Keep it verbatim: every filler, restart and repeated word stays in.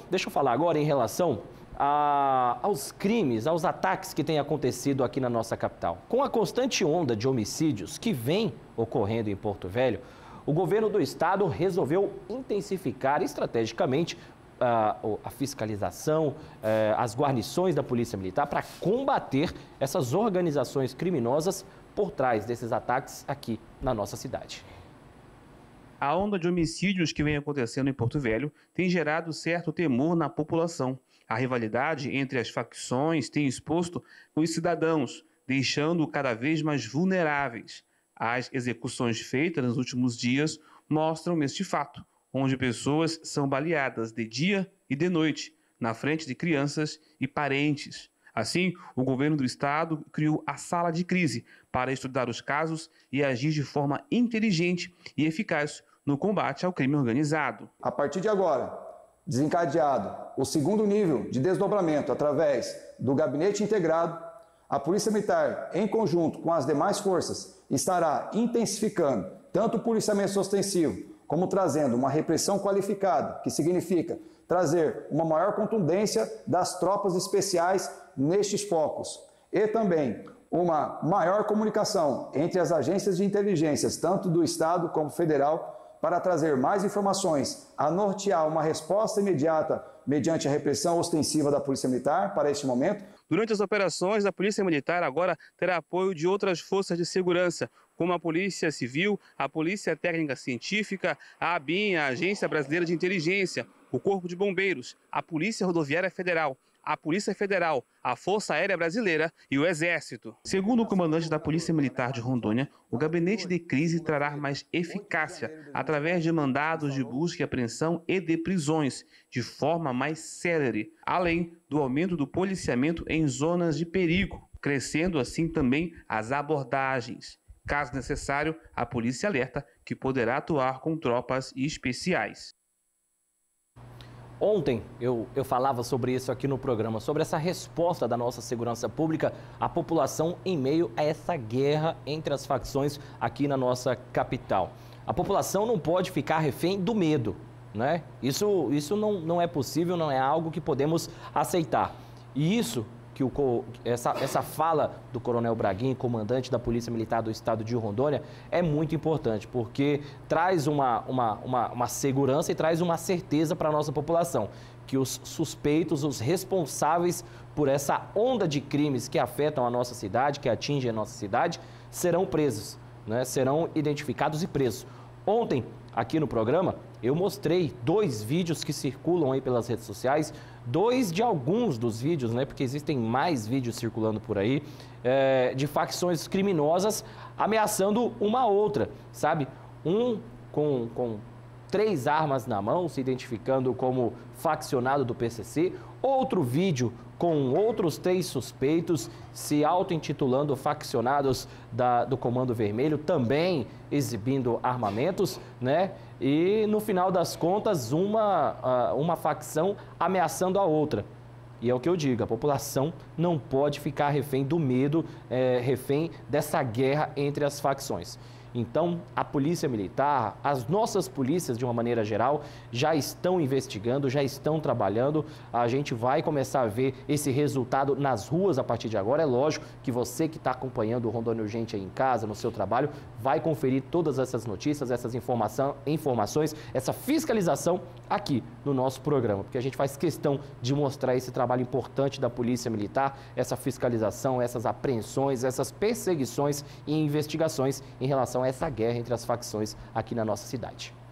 Deixa eu falar agora em relação a, aos crimes, aos ataques que têm acontecido aqui na nossa capital. Com a constante onda de homicídios que vem ocorrendo em Porto Velho, o governo do estado resolveu intensificar estrategicamente a, a fiscalização, as guarnições da Polícia Militar para combater essas organizações criminosas por trás desses ataques aqui na nossa cidade. A onda de homicídios que vem acontecendo em Porto Velho tem gerado certo temor na população. A rivalidade entre as facções tem exposto os cidadãos, deixando cada vez mais vulneráveis. As execuções feitas nos últimos dias mostram este fato, onde pessoas são baleadas de dia e de noite, na frente de crianças e parentes. Assim, o governo do estado criou a sala de crise para estudar os casos e agir de forma inteligente e eficaz no combate ao crime organizado. A partir de agora, desencadeado o segundo nível de desdobramento através do Gabinete Integrado, a Polícia Militar, em conjunto com as demais forças, estará intensificando tanto o policiamento ostensivo, como trazendo uma repressão qualificada, que significa trazer uma maior contundência das tropas especiais nestes focos. E também uma maior comunicação entre as agências de inteligências, tanto do Estado como federal, para trazer mais informações, a nortear uma resposta imediata mediante a repressão ostensiva da Polícia Militar para este momento. Durante as operações, a Polícia Militar agora terá apoio de outras forças de segurança, como a Polícia Civil, a Polícia Técnica Científica, a ABIN, a Agência Brasileira de Inteligência, o Corpo de Bombeiros, a Polícia Rodoviária Federal, a Polícia Federal, a Força Aérea Brasileira e o Exército. Segundo o comandante da Polícia Militar de Rondônia, o gabinete de crise trará mais eficácia através de mandados de busca e apreensão e de prisões, de forma mais célere, além do aumento do policiamento em zonas de perigo, crescendo assim também as abordagens. Caso necessário, a polícia alerta que poderá atuar com tropas especiais. Ontem eu, eu falava sobre isso aqui no programa, sobre essa resposta da nossa segurança pública à população em meio a essa guerra entre as facções aqui na nossa capital. A população não pode ficar refém do medo, né? Isso, isso não, não é possível, não é algo que podemos aceitar. E isso que o, essa, essa fala do Coronel Braguin, comandante da Polícia Militar do Estado de Rondônia, é muito importante, porque traz uma, uma, uma, uma segurança e traz uma certeza para a nossa população, que os suspeitos, os responsáveis por essa onda de crimes que afetam a nossa cidade, que atingem a nossa cidade, serão presos, né? Serão identificados e presos. Ontem, aqui no programa, eu mostrei dois vídeos que circulam aí pelas redes sociais, dois de alguns dos vídeos, né, porque existem mais vídeos circulando por aí, é, de facções criminosas ameaçando uma outra, sabe? Um com, com três armas na mão, se identificando como faccionado do P C C, outro vídeo com outros três suspeitos se auto-intitulando faccionados da, do Comando Vermelho, também exibindo armamentos, né? E no final das contas, uma, uma facção ameaçando a outra. E é o que eu digo, a população não pode ficar refém do medo, é, refém dessa guerra entre as facções. Então, a Polícia Militar, as nossas polícias, de uma maneira geral, já estão investigando, já estão trabalhando. A gente vai começar a ver esse resultado nas ruas a partir de agora. É lógico que você que está acompanhando o Rondônia Urgente aí em casa, no seu trabalho, vai conferir todas essas notícias, essas informação, informações, essa fiscalização aqui no nosso programa, porque a gente faz questão de mostrar esse trabalho importante da Polícia Militar, essa fiscalização, essas apreensões, essas perseguições e investigações em relação a essa guerra entre as facções aqui na nossa cidade.